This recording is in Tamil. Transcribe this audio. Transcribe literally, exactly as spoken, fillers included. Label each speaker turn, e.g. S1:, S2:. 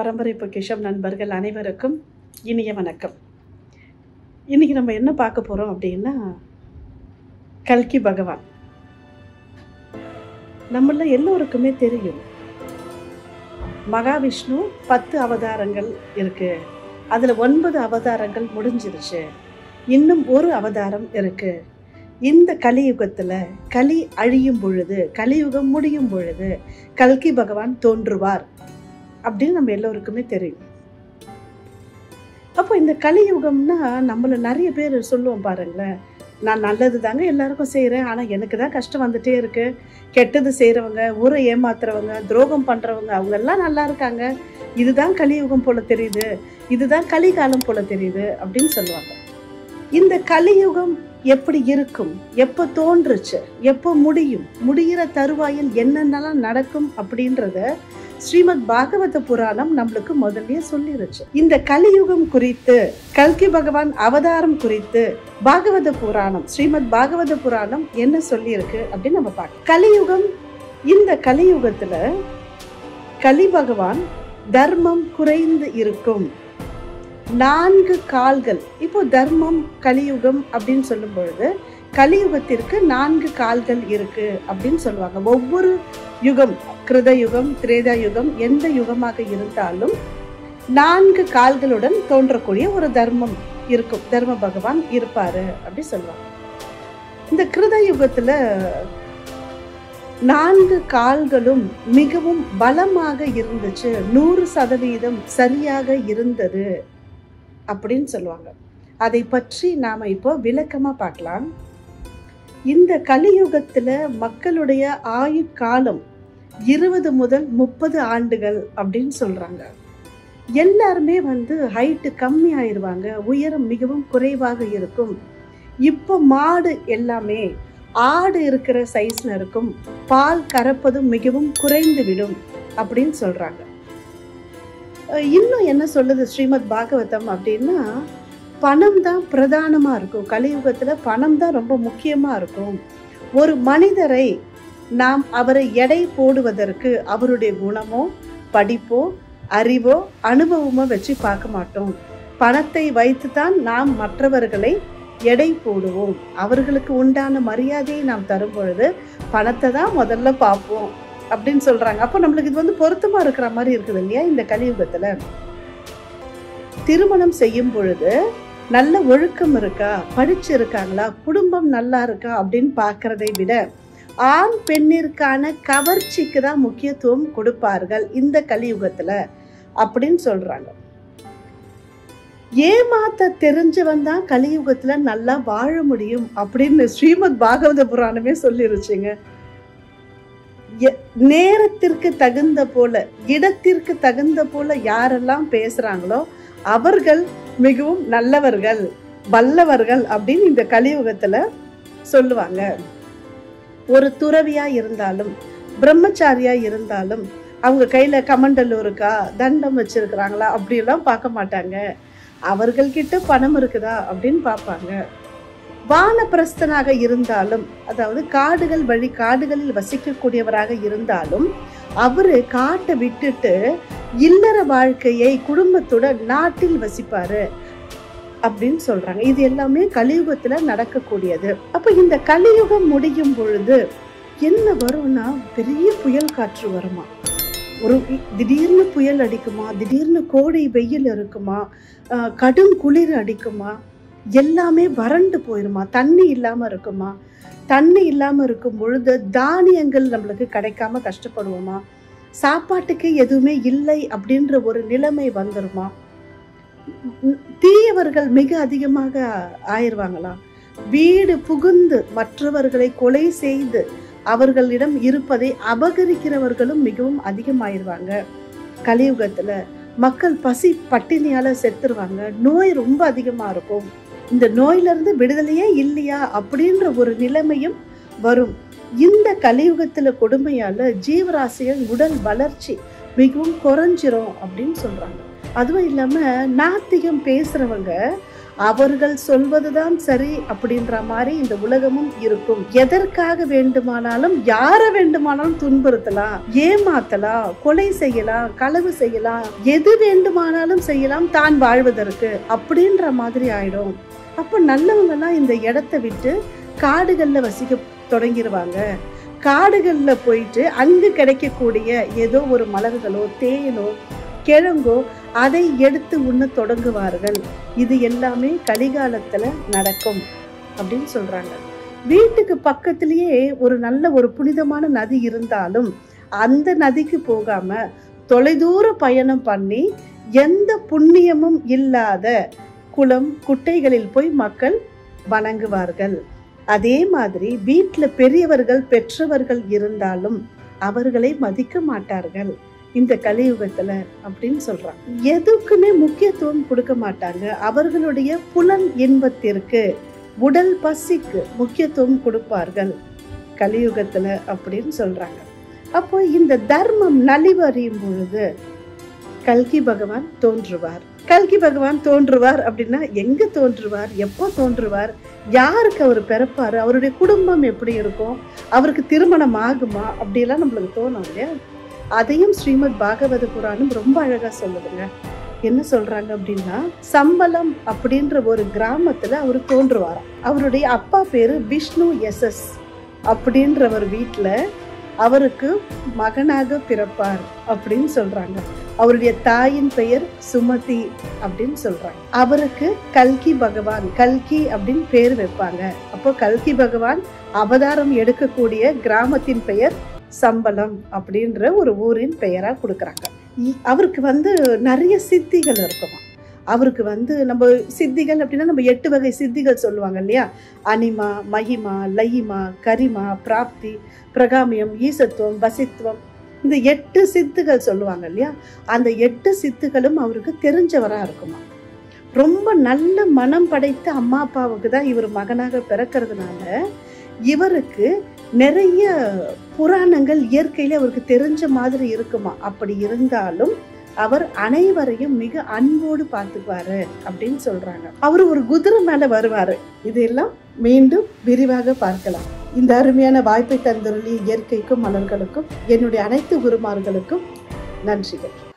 S1: பரம்பரை பொக்கிஷம் நண்பர்கள் அனைவருக்கும் இனிய வணக்கம். இன்னைக்கு நம்ம என்ன பார்க்க போறோம் அப்படின்னா, கல்கி பகவான். நம்மள எல்லோருக்குமே தெரியும், மகாவிஷ்ணு பத்து அவதாரங்கள் இருக்கு. அதுல ஒன்பது அவதாரங்கள் முடிஞ்சிருச்சு, இன்னும் ஒரு அவதாரம் இருக்கு. இந்த கலியுகத்துல கலி அழியும் பொழுது, கலியுகம் முடியும் பொழுது கல்கி பகவான் தோன்றுவார் அப்படின்னு நம்ம எல்லோருக்குமே தெரியும். அப்போ இந்த கலியுகம்னா நம்மள நிறைய பேர் சொல்லுவோம் பாருங்களேன், நான் நல்லது தாங்க எல்லாருக்கும் செய்கிறேன், ஆனால் எனக்கு தான் கஷ்டம் வந்துட்டே இருக்கு. கெட்டது செய்கிறவங்க, ஊரை ஏமாத்துறவங்க, துரோகம் பண்ணுறவங்க அவங்க எல்லாம் நல்லா இருக்காங்க. இதுதான் கலியுகம் போல தெரியுது, இதுதான் கலிகாலம் போல தெரியுது அப்படின்னு சொல்லுவாங்க. இந்த கலியுகம் எப்படி இருக்கும், எப்போ தோன்றுச்சு, எப்போ முடியும், முடிகிற தருவாயில் என்னென்னலாம் நடக்கும் அப்படின்றத ஸ்ரீமத் பாகவத புராணம் நம்மளுக்கு முதல்லயே சொல்லிருச்சு. இந்த கலியுகம் குறித்து, கல்கி பகவான் அவதாரம் குறித்து பாகவத புராணம், ஸ்ரீமத் பாகவத புராணம் என்ன சொல்லியிருக்கு அப்படின்னு நம்ம பார்க்கலாம். கலியுகம், இந்த கலியுகத்துல கலி பகவான் தர்மம் குறைந்து இருக்கும். நான்கு கால்கள். இப்போ தர்மம் கலியுகம் அப்படின்னு சொல்லும் பொழுது கலியுகத்திற்கு நான்கு கால்கள் இருக்கு அப்படின்னு சொல்லுவாங்க. ஒவ்வொரு யுகம், கிருத யுகம், திரேதா யுகம், எந்த யுகமாக இருந்தாலும் நான்கு கால்களுடன் தோன்றக்கூடிய ஒரு தர்மம் இருக்கும், தர்ம பகவான் இருப்பாரு அப்படி சொல்லுவாங்க. இந்த கிருத யுகத்துல நான்கு கால்களும் மிகவும் பலமாக இருந்துச்சு, நூறு சதவீதம் சரியாக இருந்தது அப்படின்னு சொல்லுவாங்க. அதை பற்றி நாம இப்போ விளக்கமா பார்க்கலாம். இந்த கலியுகத்துல மக்களுடைய ஆயுட்காலம் இருபது முதல் முப்பது ஆண்டுகள் அப்படின்னு சொல்றாங்க. எல்லாருமே வந்து ஹைட்டு கம்மி ஆயிடுவாங்க, உயரம் மிகவும் குறைவாக இருக்கும். இப்போ மாடு எல்லாமே ஆடு இருக்கிற சைஸ்ல இருக்கும், பால் கறப்பதும் மிகவும் குறைந்து விடும் அப்படின்னு சொல்றாங்க. இன்னும் என்ன சொல்லுது ஸ்ரீமத் பாகவதம் அப்படின்னா, பணம் தான் பிரதானமா இருக்கும். கலியுகத்துல பணம் தான் ரொம்ப முக்கியமா இருக்கும். ஒரு மனிதரை நாம் அவரை எடை போடுவதற்கு அவருடைய குணமோ, படிப்போ, அறிவோ, அனுபவமோ வச்சு பார்க்க மாட்டோம். பணத்தை வைத்துதான் நாம் மற்றவர்களை எடை போடுவோம். அவர்களுக்கு உண்டான மரியாதையை நாம் தரும் பொழுது பணத்தை தான் முதல்ல பார்ப்போம் அப்படின்னு சொல்றாங்க. அப்போ நம்மளுக்கு இது வந்து பொருத்தமா இருக்கிற மாதிரி இருக்குது இல்லையா? இந்த கலியுகத்துல திருமணம் செய்யும் பொழுது நல்ல ஒழுக்கம் இருக்கா, படிச்சு இருக்காங்களா, குடும்பம் நல்லா இருக்கா அப்படின்னு பார்க்கறதை விட ஆண் பெண்ணிற்கான கவர்ச்சிக்கு தான் முக்கியத்துவம் கொடுப்பார்கள் இந்த கலியுகத்துல அப்படின்னு சொல்றாங்க. ஏமாத்த தெரிஞ்சவன் தான் கலியுகத்துல நல்லா வாழ முடியும் அப்படின்னு ஸ்ரீமத் பாகவத புராணமே சொல்லிருச்சுங்க. நேரத்திற்கு தகுந்த போல, இடத்திற்கு தகுந்த போல யாரெல்லாம் பேசுறாங்களோ அவர்கள் மிகவும் நல்லவர்கள், வல்லவர்கள் அப்படின்னு இந்த கலியுகத்துல சொல்லுவாங்க. ஒரு துறவியா இருந்தாலும், பிரம்மச்சாரியா இருந்தாலும் அவங்க கையில கமண்டல் இருக்கா, தண்டம் வச்சிருக்கிறாங்களா அப்படியெல்லாம் பார்க்க மாட்டாங்க. அவர்கள்கிட்ட பணம் இருக்குதா அப்படின்னு பார்ப்பாங்க. வானப்பிரஸ்தனாக இருந்தாலும், அதாவது காடுகள் வழி காடுகளில் வசிக்கக்கூடியவராக இருந்தாலும் அவரு காட்டை விட்டுட்டு இல்லற வாழ்க்கையை குடும்பத்துடன் நாட்டில் வசிப்பாரு அப்படின்னு சொல்றாங்க. இது எல்லாமே கலியுகத்துல நடக்கக்கூடியது. அப்ப இந்த கலியுகம் முடியும் பொழுது என்ன வரும்னா, பெரிய புயல் காற்று வருமா, ஒரு திடீர்னு புயல் அடிக்குமா, திடீர்னு கோடை வெயில் இருக்குமா, கடும் குளிர் அடிக்குமா, எல்லாமே வறண்டு போயிருமா, தண்ணி இல்லாம இருக்குமா, தண்ணி இல்லாம இருக்கும் பொழுது தானியங்கள் நம்மளுக்கு கிடைக்காம கஷ்டப்படுவோமா, சாப்பாட்டுக்கு எதுவுமே இல்லை அப்படின்ற ஒரு நிலைமை வந்துருமா, தீயவர்கள் மிக அதிகமாக ஆயிடுவாங்களா, வீடு புகுந்து மற்றவர்களை கொலை செய்து அவர்களிடம் இருப்பதை அபகரிக்கிறவர்களும் மிகவும் அதிகமாயிருவாங்க. கலியுகத்துல மக்கள் பசி பட்டினியால செத்துருவாங்க, நோய் ரொம்ப அதிகமா இருக்கும், இந்த நோயில இருந்து விடுதலையே இல்லையா அப்படின்ற ஒரு நிலைமையும் வரும். இந்த கலியுகத்துல கொடுமையால ஜீவராசிகள் உடல் வளர்ச்சி மிகவும் குறைஞ்சிரும் அப்படின்னு சொல்றாங்க. அதுவும் இல்லாம நாத்திகம் பேசுறவங்க அவர்கள் சொல்வதுதான் சரி அப்படின்ற மாதிரி இந்த உலகமும் இருக்கும். எதற்காக வேண்டுமானாலும் யாரை வேண்டுமானாலும் துன்புறுத்தலாம், ஏமாத்தலாம், கொலை செய்யலாம், களவு செய்யலாம், எது வேண்டுமானாலும் செய்யலாம் தான் வாழ்வதற்கு அப்படின்ற மாதிரி ஆயிடும். அப்ப நல்லவங்க எல்லாம் இந்த இடத்தை விட்டு காடுகள்ல வசிக்க தொடங்கிடுவாங்க. காடுகள்ல போயிட்டு அங்கு கிடைக்கக்கூடிய ஏதோ ஒரு மலர்களோ தேனோ கிழங்கோ அதை எடுத்து உண்ண தொடங்குவார்கள். இது எல்லாமே கலிகாலத்துல நடக்கும் அப்படின்னு சொல்றாங்க. வீட்டுக்கு பக்கத்திலேயே ஒரு நல்ல ஒரு புனிதமான நதி இருந்தாலும் அந்த நதிக்கு போகாம தொலைதூர பயணம் பண்ணி எந்த புண்ணியமும் இல்லாத குளம் குட்டைகளில் போய் மக்கள் வணங்குவார்கள். அதே மாதிரி வீட்டுல பெரியவர்கள் பெற்றவர்கள் இருந்தாலும் அவர்களை மதிக்க மாட்டார்கள் இந்த கலியுகத்துல அப்படின்னு சொல்றாங்க. எதுக்குமே முக்கியத்துவம் கொடுக்க மாட்டாங்க. அவர்களுடைய புலன் இன்பத்திற்கு உடல் பசிக்கு முக்கியத்துவம் கொடுப்பார்கள் கலியுகத்துல அப்படின்னு சொல்றாங்க. அப்போ இந்த தர்மம் நலிவறியும் பொழுது கல்கி பகவான் தோன்றுவார். கல்கி பகவான் தோன்றுவார் அப்படின்னா எங்க தோன்றுவார், எப்போ தோன்றுவார், யாருக்கு அவர் பிறப்பாரு, அவருடைய குடும்பம் எப்படி இருக்கும், அவருக்கு திருமணம் ஆகுமா அப்படியெல்லாம் நம்மளுக்கு தோணும் இல்லையா? அதையும் ஸ்ரீமத் பாகவத புராணம் ரொம்ப அழகா சொல்லுதுங்க. என்ன சொல்றாங்க அப்படின்னா, சம்பலம் அப்படின்ற ஒரு கிராமத்துல அவர் தோன்றுவாராம். அவருடைய அப்பா பேரு விஷ்ணு எஸ் எஸ் அப்படின்ற ஒரு வீட்டுல அவருக்கு மகனாக பிறப்பார் அப்படின்னு சொல்றாங்க. அவருடைய தாயின் பெயர் சுமதி அப்படின்னு சொல்றாங்க. அவருக்கு கல்கி பகவான், கல்கி அப்படின்னு பேர் வைப்பாங்க. அப்போ கல்கி பகவான் அவதாரம் எடுக்கக்கூடிய கிராமத்தின் பெயர் சம்பலம் அப்படின்ற ஒரு ஊரின் பெயரா கொடுக்குறாங்க. அவருக்கு வந்து நிறைய சித்திகள் இருக்குமா. அவருக்கு வந்து நம்ம சித்திகள் அப்படின்னா நம்ம எட்டு வகை சித்திகள் சொல்லுவாங்க இல்லையா? அனிமா, மகிமா, லயிமா, கரிமா, பிராப்தி, பிரகாமியம், ஈசத்துவம், வசித்துவம், இந்த எட்டு சித்துகள் சொல்லுவாங்க இல்லையா? அந்த எட்டு சித்துகளும் அவருக்கு தெரிஞ்சவரா இருக்குமா. ரொம்ப நல்ல மனம் படைத்த அம்மா அப்பாவுக்கு தான் இவர் மகனாக பிறக்கிறதுனால இவருக்கு நிறைய புராணங்கள் இயற்கையில அவருக்கு தெரிஞ்ச மாதிரி இருக்குமா. அப்படி இருந்தாலும் அவர் அனைவரையும் மிக அன்போடு பார்த்துக்குவாரு அப்படின்னு சொல்றாங்க. அவர் ஒரு குதிரை மேல வருவாரு. இதெல்லாம் மீண்டும் விரிவாக பார்க்கலாம். இந்த அருமையான வாய்ப்பை தந்துள்ள இயற்கைக்கும் மலர்களுக்கும் என்னுடைய அனைத்து குருமார்களுக்கும் நன்றிகள்.